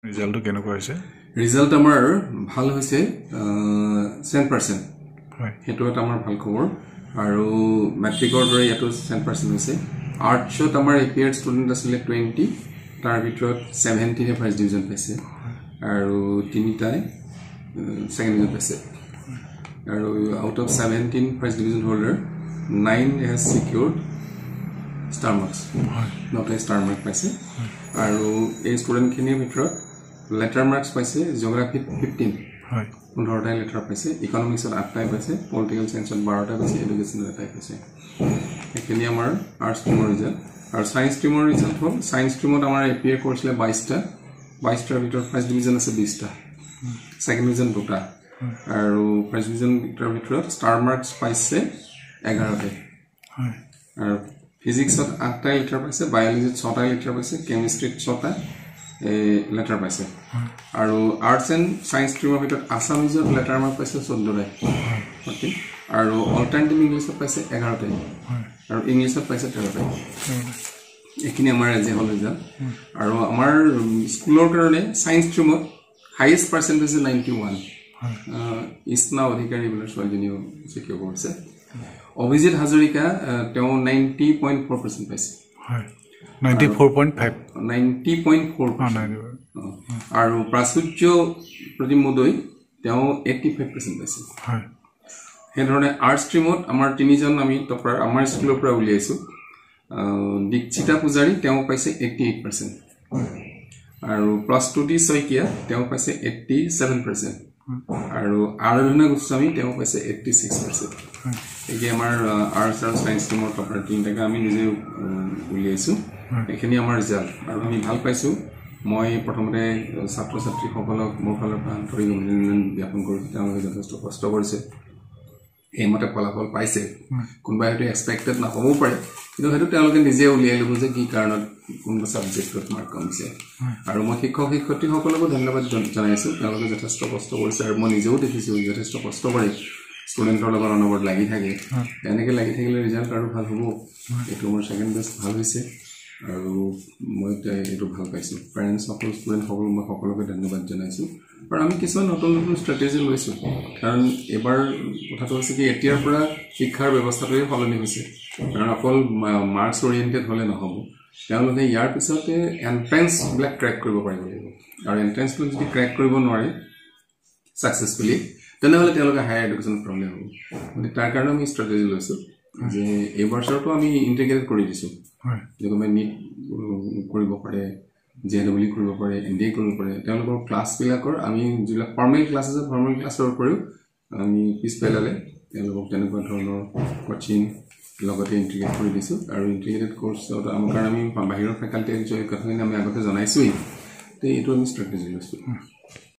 ৰিজাল্টটো কেনেকুৱা হৈছে ৰিজাল্ট আমাৰ ভাল হৈছে 100% হয় হেতু এটা আমাৰ ভাল খবৰ আৰু মেট্ৰিকৰ দৰে ইয়াতো 100% হৈছে আৰ্টছত আমাৰ এপিয়াৰ ষ্টুডেন্ট আছিল 20 তাৰ ভিতৰত 17 এ ফাৰ্ষ্ট ডিভিজন পাইছে আৰু তিনিটাই সেকেন্ড ডিভিজন পাইছে আৰু out of 17 first division holder 9 has secured star marks not a star mark পাইছে আৰু এই ষ্টুডেন্ট খিনিৰ ভিতৰত letter marks পাইছে geography 15 হয় 15টা লেটাৰ পাইছে ইকনমিক্সত 8টা পাইছে পলিটিক্যাল সায়েন্সত 12টা পাইছে এডুকেশনত 8টা পাইছে এখিনি আমাৰ আৰ্টস ষ্ট্ৰীমৰ ৰিজাল্ট আৰু সায়েন্স ষ্ট্ৰীমৰ ৰিজাল্ট হ'ল সায়েন্স ষ্ট্ৰীমত আমাৰ এপিয়াৰ কৰিছিলে 22টাৰ ভিতৰত ফাৰ্ষ্ট ডিভিজন আছে 20টা সেকেন্ড ডিভিজন 2টা আৰু ফাৰ্ষ্ট ডিভিজনৰ ভিতৰত ষ্টাৰ মাৰ্কস পাইছে 11টা হয় আৰু ফিজিক্সত 8টা লেটাৰ পাইছে বায়োলজিত 6টা লেটাৰ পাইছে কেমিষ্ট্ৰিত 6টা letter পাইছে আৰু আৰ্টস এণ্ড সায়েন্স ষ্ট্ৰীমৰ ভিতৰত আসামিজত লেটাৰ মাৰ্ক পাইছে 14টা ওকে আৰু অল্টাৰনেটিভ ইংলিশত পাইছে 11টা আৰু ইংলিশত পাইছে 13টা এখিনি আমাৰ আজি হল ৰিজাল্ট আৰু আমাৰ স্কুলৰ কাৰণে সায়েন্স ষ্ট্ৰীমত হাইয়েষ্ট পাৰ্চেন্টেজ 91 ইসনা অধিকাৰী বুলি ছোৱালীজনীও সিকিব কৰিছে অভিজিত হাজৰিকা তেওঁ 90.4% পাইছে হয় 90.4 আৰু প্ৰাচুৰ্য প্ৰতিমোদয় তেওঁ 85% পাইছে হয় এই ধৰণে আৰ্ট ষ্ট্ৰীমত আমাৰ তিনিজন আমি টপাৰ আমাৰ স্কুলৰ পৰা উলিয়াইছো দীক্ষিতা পূজাৰী তেওঁ পাইছে 88% আৰু প্ৰস্তুতি শইকীয়া তেওঁ পাইছে 87% আৰু আৰাধনা গোস্বামী তেওঁ পাইছে 86% এই আমাৰ আৰ্টছ আৰু সায়েন্স ষ্ট্ৰীমৰ টপাৰ তিনিটাকে আমি নিজে উলিয়াইছো এখিনি আমাৰ ৰিজাল্ট আৰু আমি ভাল পাইছো মই প্ৰথমতে ছাত্ৰ ছাত্ৰী সকলক মোৰ ফালৰ পৰা আন্তৰিক অভিনন্দন জ্ঞাপন কৰিছো তেওঁলোকে যথেষ্ট কষ্ট কৰিছে এই মতে ফলাফল পাইছে কোনবাই হয়তো এক্সপেক্টেড নহবও পাৰে কিন্তু হয়তো তেওঁলোকে নিজে উলিয়াই ল'ব যে কি কাৰণত কোনটো সাবজেক্টত মাৰ্ক কমিছে আৰু মই শিক্ষক শিক্ষয়িত্ৰী সকলকো ধন্যবাদ জনাইছো তেওঁলোকে যথেষ্ট কষ্ট কৰিছে আৰু মই নিজেও দেখিছো যথেষ্ট কষ্ট কৰি ষ্টুডেন্টৰ লগত অনবৰত লাগি থাকে এনেকৈ লাগি থাকিলে ৰিজাল্ট আৰু ভাল হ'ব এইটো মোৰ সেকেন্ড বেষ্ট ভাল হৈছে আৰু মই এইটো ভাল পাইছো পেৰেন্টছ সকল ষ্টুডেন্ট সকল মই সকলোকে ধন্যবাদ জনাইছো আৰু আমি কিছুমান নতুন নতুন ষ্ট্ৰেটেজি লৈছো কাৰণ এবাৰ কথাটো হৈছে কি এতিয়াৰ পৰা শিক্ষাৰ ব্যৱস্থাটোৱে সলনি হৈছে কাৰণ অকল মাৰ্কছ অৰিয়েণ্টেড হলে নহব তেওঁলোকে ইয়াৰ পিছতে এন্ট্ৰেন্স বিলাক ক্ৰেক কৰিব পাৰিব লাগিব আৰু এন্ট্ৰেন্সটো যদি ক্ৰেক কৰিব নোৱাৰে সাকসেসফুলি তেনেহলে তেওঁলোকে হায়াৰ এডুকেশ্যন প্ৰব্লেম হ'ব মানে তাৰ কাৰণে আমি ষ্ট্ৰেটেজি লৈছো যে এই বছৰটো আমি ইন্টিগ্ৰেট কৰি দিছো হয় যেনে নিট কৰিব পাৰে জেডব্লিউ কৰিব পাৰে এনডি কৰিব পাৰে তেওঁলোকৰ ক্লাছ বিলাকৰ আমি যিলা ফৰ্মেল ক্লাছ আছে ফৰ্মেল ক্লাছৰ উপৰিও আমি পিছ পেলালে তেওঁলোকক তেনেকুৱা ধৰণৰ কোচিং লগতে ইন্টিগ্ৰেট কৰি দিছো আৰু ইন্টিগ্ৰেটেড কোৰ্সত আমাৰ কাৰণে আমি বাহিৰৰ ফেকাল্টি জয় কথাখিনি আমি আগতে জনাইছোই তে এইটো আমি ষ্ট্ৰেটেজি লৈছো